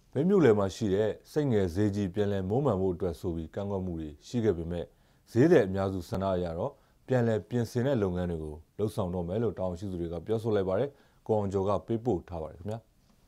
မင်းမြို့လယ်မှာရှိတဲ့စိတ်ငယ်ဈေးကြီးပြန်လည်မုံမှန်ဖို့အတွက်ဆိုပြီးကန့်ကွက်မှုတွေရှိခဲ့ပေမဲ့ဈေးတဲ့အများစုဆန္ဒအရတော့ပြန်လည်ပြင်ဆင်တဲ့လုပ်ငန်းတွေကိုလှုပ်ဆောင်တော့မယ်လို့တာဝန်ရှိသူတွေကပြောဆိုလိုက်ပါတယ်။ကိုအောင်ကျော်ကပေးပို့ထားပါတယ်ခင်ဗျာ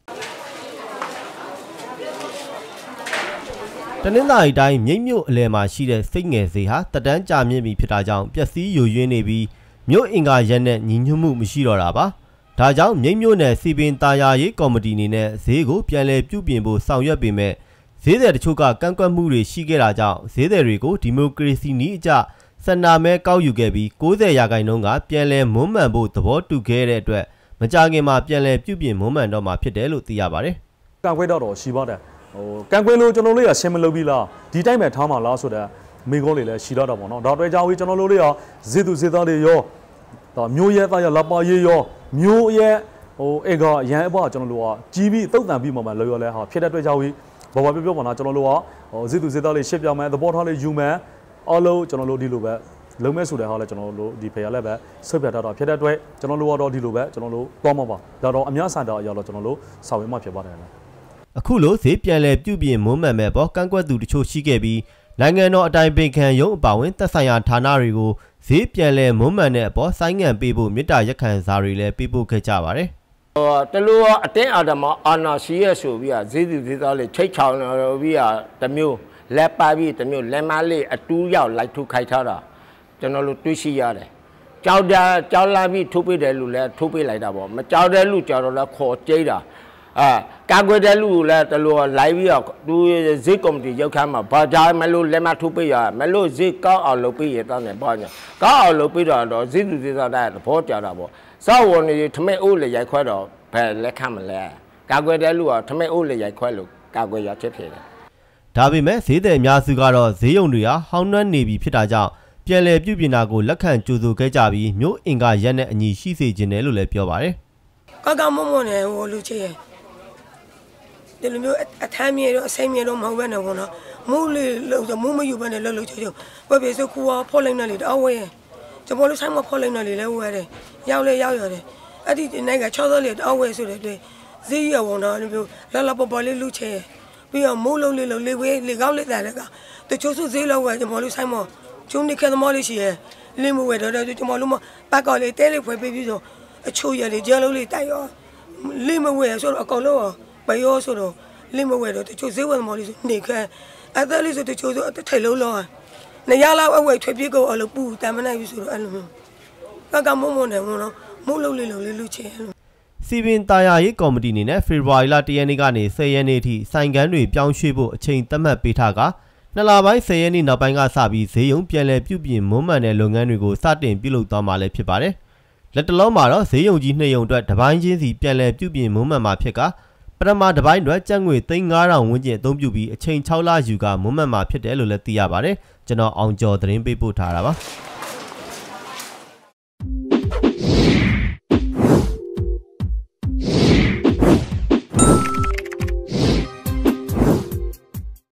တနင်္သာရီတိုင်းမြိတ်မြို့အလယ်မှာရှိတဲ့စိတ်ငယ်ဈေးဟာတက်တန်းကြာမြင့်ပြီဖြစ်တာကြောင့်ပျက်စီးယိုယွင်းနေပြီးမြို့အင်္ဂါရက်နဲ့ညီညွတ်မှုမရှိတော့တာပါ။ဒါကြောင့်မြိတ်မြို့နယ်စီပင်တာယာရေးကော်မတီအနေနဲ့ဈေးကိုပြန်လည်ပြုပြင်ဖို့ဆောင်ရွက်ပေမဲ့ဈေးသည်တချို့ကကန့်ကွက်မှုတွေရှိခဲ့တာကြောင့်ဈေးသည်တွေကိုဒီမိုကရေစီနည်းအကျစန္ဒာမဲကောက်ယူခဲ့ပြီး90%ကပြန်လည်မွမ်းမံဖို့သဘောတူခဲ့တဲ့အတွက်မကြခင်မှာပြန်လည်ပြုပြင်မွမ်းမံတော့မှာဖြစ်တယ်လို့သိရပါတယ်။ကန့်ကွက်တော့ရှိပါတယ်။ကန့်ကွက်လို့ကျွန်တော်တို့ရရှင်းမလုပ်ပြီးလားဒီတိုင်းပဲထားမှာလားဆိုတဲ့မိကုန်းလေးလည်းရှိတော့ပေါ့နော်။ဒါတွေကြောင့်ကျွန်တော်တို့တွေကဈေးသူဈေးသားတွေရောမျိုးရဲသားရလပရေးရောမျိုးရဲအေကရန်အပေါ်ကျွန်တော်တို့ကကြီးပြီးတုတ်တန်ပြီးမှလောရောလဲဟာဖြစ်တဲ့အတွက်ကြောင့်ဘာပြောပါလားကျွန်တော်တို့ကဈေးသူဈေးသားလေးရှစ်ပြောင်းမယ်သဘောထားလေးယူမယ်အားလုံးကျွန်တော်တို့ဒီလိုပဲလုံးမဲ့ဆိုတဲ့ဟာလဲကျွန်တော်တို့ဒီဖေရလည်းပဲဆွတ်ပြထားတာဖြစ်တဲ့အတွက်ကျွန်တော်တို့ကတော့ဒီလိုပဲကျွန်တော်တို့သွားမှာပါဒါတော့အများစံတာအရာတော့ကျွန်တော်တို့ဆောင်ရွက်မှဖြစ်ပါတယ်အခုလိုဈေးပြန်လည်ပြုပြင်မွမ်းမံမဲ့ပေါ်ကန့်ကွက်သူတချို့ရှိခဲ့ပြီးနိုင်ငံတော်အတိုင်ပင်ခံရုံးအပါအဝင်သက်ဆိုင်ရာဌာနတွေကိုဈေးပြန်လည်မွမ်းမံတဲ့အပေါ်ဆိုင်းငံ့ပေးဖို့မေတ္တာရက်ခံစာတွေလည်းပေးပို့ခဲ့ကြပါတယ်တလူအတင်းအာဓမ္မအာနာရှိရဆိုပြီးဈေးသူဈေးသားလေးချိတ်ချောင်းပြီးတမျိုးလက်ပါပြီးတမျိုးလက်မလေးအတူးရောက်လိုက်ထုတ်ခိုက်ထားတာကျွန်တော်တို့တွေးရှိရတယ်ကြောက်လာပြီးထုတ်ပေးတယ်လို့လည်းထုတ်ပေးလိုက်တာပေါ့မကြောက်တဲ့လူကြောက်တော့လည်းခေါ်ကြိတ်တာကာကွယ်တဲ့လူလည်းတလူလိုက်ပြီးတော့သူဈေးကော်မတီရောက်ခမ်းမှာဘာကြောင့်မလို့လက်မထုတ်ပေးရမလို့ဈေးကောက်အောင်လုပ်ပေးရတဲ့နဲ့ပေါ့ညာကောက်အောင်လုပ်ပေးတော့ဈေးသူဈေးသားတဲ့သဘောကျတာပေါ့စောက်ဝင်နေထမိတ်အိုးလေရိုက်ခွဲတော့ဘယ်လက်ခံမလဲကာကွယ်တဲ့လူကထမိတ်အိုးလေရိုက်ခွဲလို့ကာကွယ်ရဖြစ်တယ်ဒါပေမဲ့ဈေးသည်အများစုကတော့ဈေးရုံတွေဟာဟောင်းနှွမ်းနေပြီဖြစ်တာကြောင့်ပြန်လည်ပြုပြင်တာကိုလက်ခံကြိုဆိုခဲ့ကြပြီးမြို့အင်္ဂါရက်နဲ့အညီရှိစေခြင်းတယ်လို့လည်းပြောပါတယ်ကောက်မွန်နဲ့ဟိုလူချေဒီလိုမျိုးအထမ်းမြေတော့အစိမ်းမြေတော့မဟုတ်ဘဲနဲ့ဘောနော်မူးလေးလို့မူးမယူဘဲနဲ့လှုပ်ချေဘယ်ပြေစကူဖော်လိုက်နေလေတော့ဝဲကျွန်တော်တို့ဆိုင်မှာဖော်လိုက်နေလေလဲဝဲတယ်ရောက်လေရောက်ရတယ်အဲ့ဒီနိုင်ငံ60လေတော့ဝဲဆိုတဲ့အတွက်ဈေးရဘောနော်ဒီမျိုးလပေါ်လေးလူချေပြီးတော့မိုးလုံးလေးလုံးလေးဝဲလေကောက်လေးတယ်ကတချို့စုဈေးလောက်ဝဲကျွန်တော်တို့ဆိုင်မှာကျုံနေခဲ့သမားလေးရှိရဲ့လင်းမဝဲတော့ကျွန်တော်တို့မပတ်ကောက်လေးတဲလေးဖွဲပေးပြီးဆိုအချို့ရလေကျဲလုံးလေးတိုက်ရောလင်းမဝဲဆိုတော့အကောင်လုံးပယောဆိုတော့လင်းမဝဲတော့တချို့ဈေးဝဲသမားလေးဆိုနေခဲအဲ့ဒါလေးဆိုတချို့ဆိုအထိုင်လုံးလောနေရလောက်အဝဲထွေပြေကိုအလုပ်ပူတမ်းမနိုင်ဘူးဆိုတော့အဲ့လိုမျိုးကမုံနေဝင်တော့မိုးလုံးလေးလုံးလေးလူချေစီပင်တာယာရေးကော်မတီအနေနဲ့ဖေဖော်ဝါရီလ1ရက်နေ့ကနေ10ရက်နေ့အထိဆိုင်ကန်းတွေပြောင်းရွှေ့ဖို့အချိန်သတ်မှတ်ပေးထားက2လပိုင်း10ရက်နေ့နောက်ပိုင်းကစပြီးဈေးရုံပြန်လည်ပြုပြင်မွမ်းမံတဲ့လုပ်ငန်းတွေကိုစတင်ပြုလုပ်သွားမှာလည်းဖြစ်ပါတယ်။လက်တလုံးမှာတော့ဈေးရုံကြီး2ရုံအတွက်တစ်ပိုင်းချင်းစီပြန်လည်ပြုပြင်မွမ်းမံမှာဖြစ်ကပထမတစ်ပိုင်းအတွက်ကျပ်ငွေ3,500ဝန်းကျင်အသုံးပြုပြီးအချိန်6လယူကမွမ်းမံမှာဖြစ်တယ်လို့လည်းသိရပါတယ်။ကျွန်တော်အောင်ကျော်သတင်းပေးပို့ထားတာပါ။